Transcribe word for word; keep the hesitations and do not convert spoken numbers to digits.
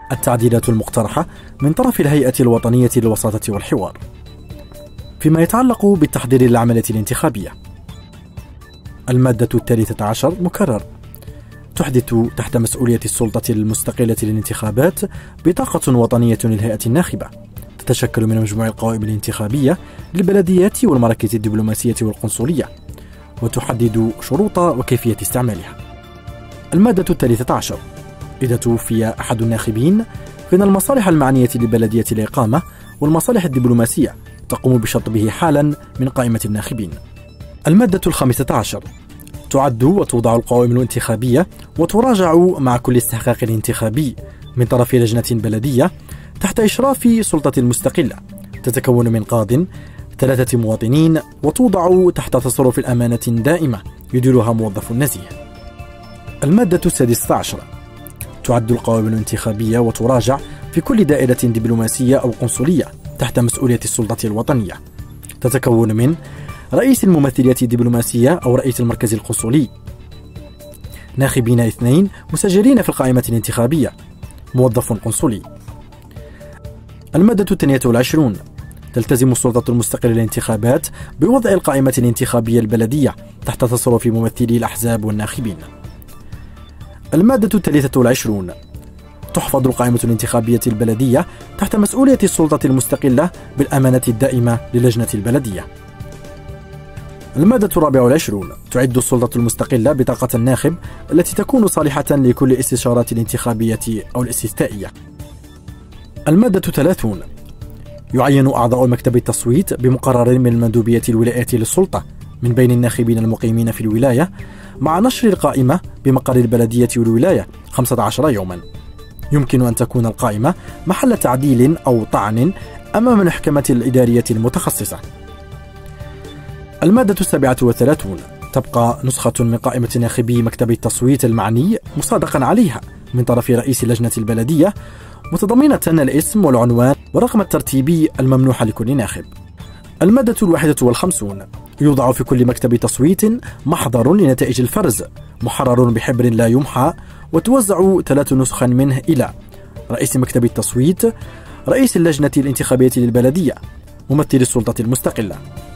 التعديلات المقترحة من طرف الهيئة الوطنية للوساطة والحوار. فيما يتعلق بالتحضير للعملية الانتخابية، المادة الثالثة عشر مكرر تحدث تحت مسؤولية السلطة المستقلة للانتخابات بطاقة وطنية للهيئة الناخبة تتشكل من مجموع القوائم الانتخابية للبلديات والمراكز الدبلوماسية والقنصلية، وتحدد شروط وكيفية استعمالها. المادة الثالثة عشر إذا توفي أحد الناخبين فإن المصالح المعنية لبلدية الإقامة والمصالح الدبلوماسية تقوم بشطبه حالا من قائمة الناخبين. المادة الخامسة عشر تعد وتوضع القوائم الانتخابية وتراجع مع كل استحقاق انتخابي من طرف لجنة بلدية تحت إشراف سلطة مستقلة تتكون من قاض ثلاثة مواطنين، وتوضع تحت تصرف الأمانة دائمة يديرها موظف نزيه. المادة السادسة عشرة تعد القوائم الانتخابية وتراجع في كل دائرة دبلوماسية أو قنصلية تحت مسؤولية السلطة الوطنية تتكون من رئيس الممثلية الدبلوماسية أو رئيس المركز القنصلي، ناخبين اثنين مسجلين في القائمة الانتخابية، موظف قنصلي. المادة الثانية والعشرون تلتزم السلطة المستقلة للانتخابات بوضع القائمة الانتخابية البلدية تحت تصرف ممثلي الأحزاب والناخبين. المادة الثالثة والعشرون تحفظ القائمة الانتخابية البلدية تحت مسؤولية السلطة المستقلة بالأمانة الدائمة للجنة البلدية. المادة الرابعة والعشرون تعد السلطة المستقلة بطاقة الناخب التي تكون صالحة لكل الاستشارات الانتخابية أو الاستفتائية. المادة ثلاثون يعين أعضاء مكتب التصويت بمقرر من المندوبية الولاية للسلطة من بين الناخبين المقيمين في الولاية مع نشر القائمة بمقر البلدية والولاية خمسة عشر يوما. يمكن أن تكون القائمة محل تعديل أو طعن أمام المحكمة الإدارية المتخصصة. المادة السابعة والثلاثون تبقى نسخة من قائمة ناخبي مكتب التصويت المعني مصادقا عليها من طرف رئيس لجنة البلدية متضمنة الاسم والعنوان والرقم الترتيبي الممنوح لكل ناخب. المادة الواحدة والخمسون يوضع في كل مكتب تصويت محضر لنتائج الفرز محرر بحبر لا يمحى، وتوزع ثلاث نسخ منه إلى رئيس مكتب التصويت، رئيس اللجنة الانتخابية للبلدية، ممثل السلطة المستقلة.